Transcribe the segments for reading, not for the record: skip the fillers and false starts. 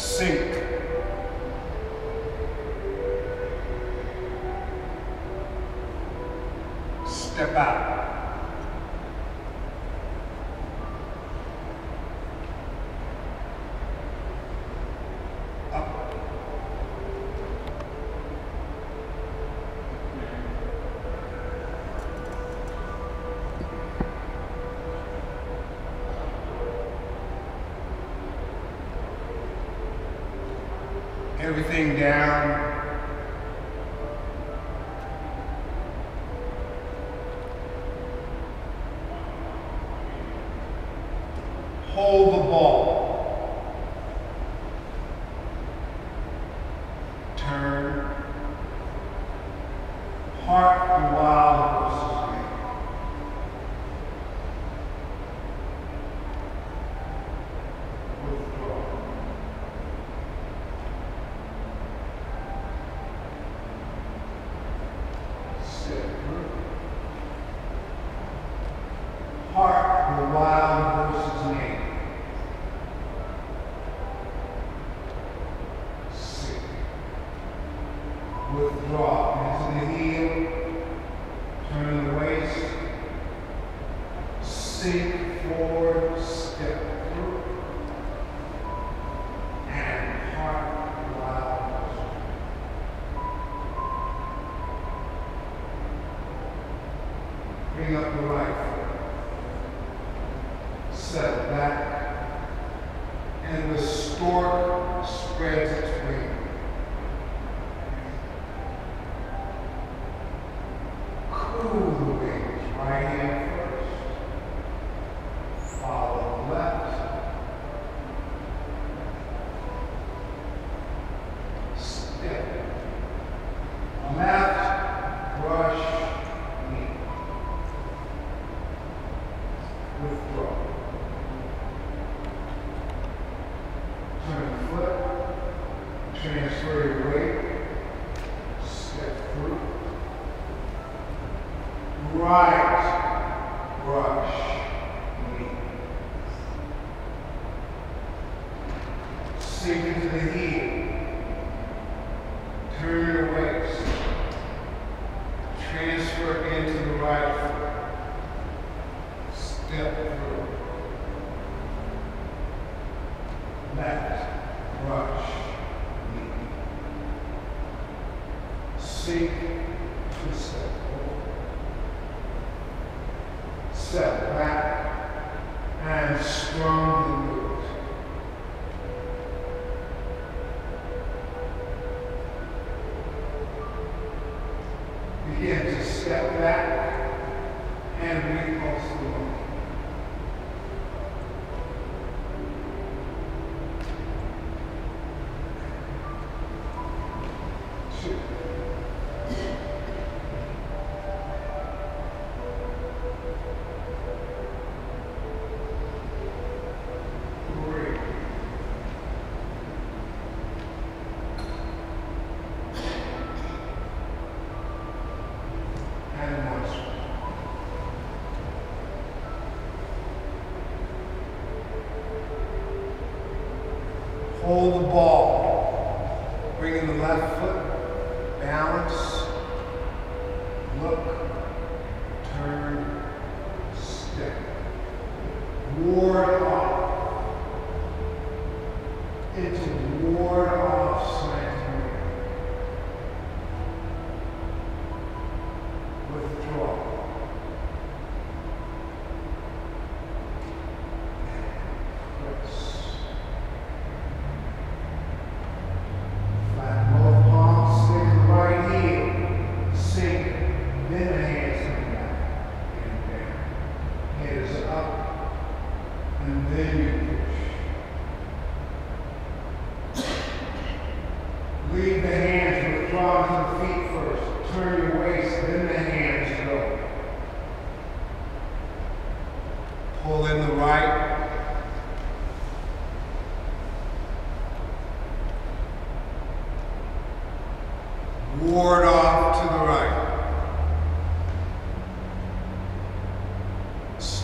Sink. Step out. Up. Everything down. Hold the ball. Turn. Heart and wild horses man. Withdraw. Step through. Heart the wild horse's name. Withdraw into the heel, turn the waist, sink forward, step through, and heart wild. Bring up the right foot, settle back, and the stork spreads its wings. Cool the wings, right hand first. Follow left. Step. Left, brush, knee. Withdraw. Turn foot. Transfer your weight. Step through. Right, brush, knee. Sink into the heel. Turn your waist. Transfer into the right foot. Step through. Left, brush, knee. Sink to step forward. Step back and strong the root. Begin to step back and repulse the monkey. Two. Hold the ball. Bring in the left foot. Balance. Look. Turn. Step. Ward off. Into ward off slanting. Withdraw. And then you push. Leave the hands, withdraw to the feet first. Turn your waist, then the hands go. Pull in the right. Ward off to the right.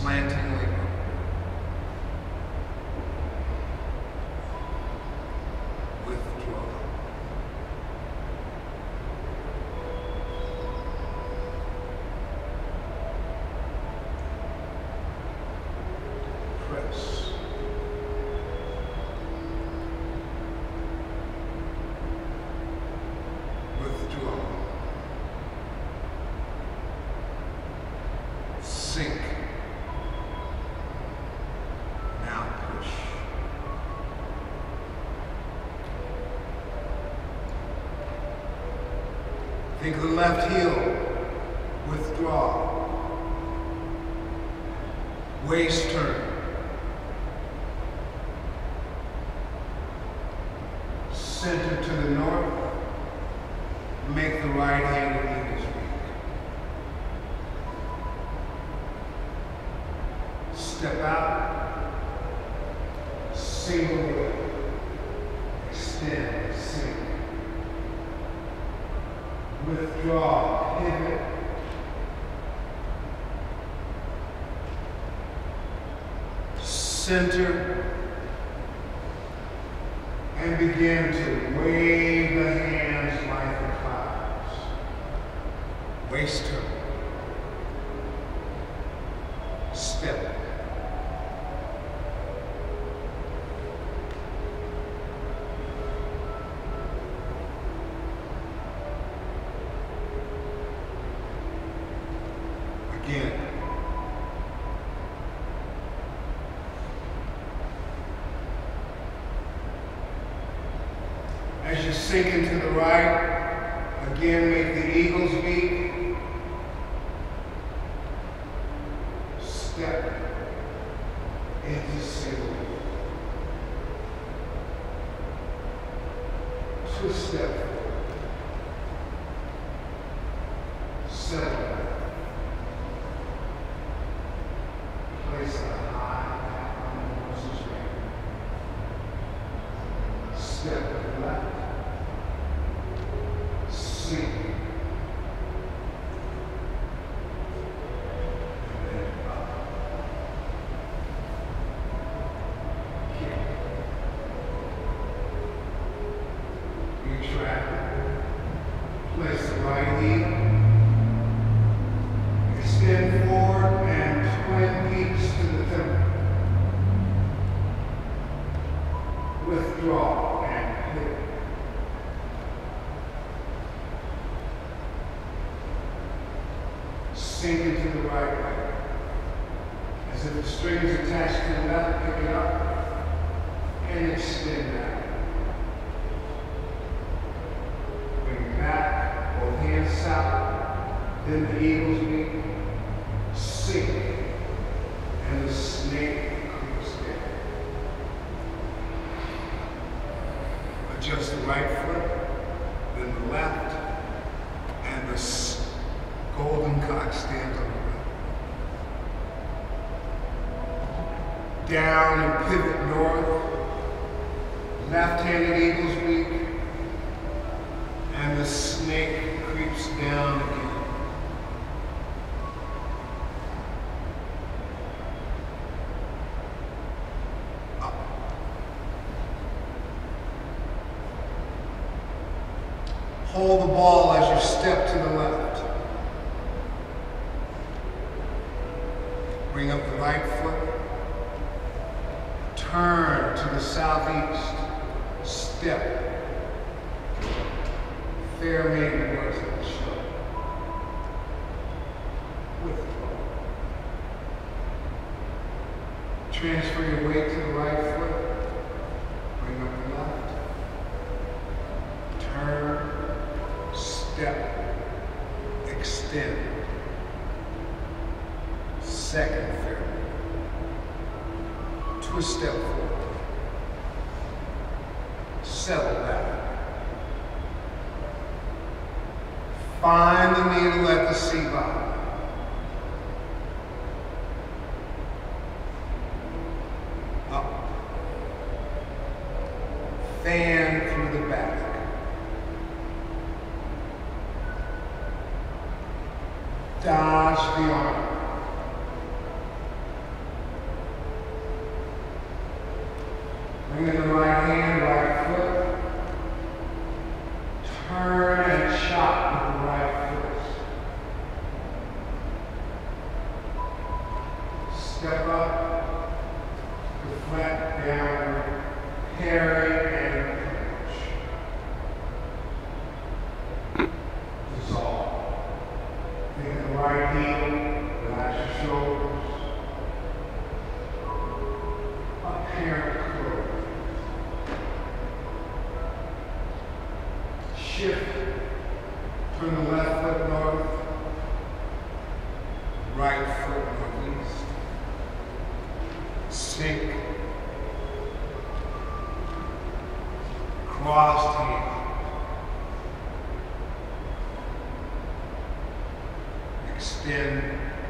Slantingly. sink. Now push. Think of the left heel. Withdraw. Waist turn. Center to the north. Make the right hand eagle's beak. Step out. Single leg. Extend. Sink. Withdraw. Pivot. Center. And begin to wave the hands like the clouds. Waist turn. Step. Again. As you sink into the right, again make the eagle's beak. Step into single. Twist step. Settle. Place a high back on the horse's rein. Step to the left. Sink. And then up. Kick. Retract. Place the right heel. Extend forward and twin peaks to the temple. Withdraw and pivot. Sink into the right leg. As if the string is attached to the left, pick it up and extend out. Bring it back, both hands south, then the eagle's beak. Sink, and the snake creeps down. Adjust the right foot, then the left, and the golden cock stands on the right. Down and pivot north. Left-handed eagle's beak. And the snake creeps down again. Up. Hold the ball as you step to the left. Bring up the right foot. Turn to the southeast. Step. Fair maiden works at the show. Withdraw. Transfer your weight to the right foot. Bring up the left. Turn. Step. Extend. Second fair. Twist step forward. Settle back. Find the needle at the C-bottom. Up. Fan through the back. Dodge the arm. Bring in the right hand, right foot. Turn and chop with the right foot. Step up, deflect downward, parry and punch. Dissolve. Think of the right heel, Relax your shoulders. Apparent curve. Shift. Turn the left foot north. Right foot northeast. Sink. Crossed hand. Extend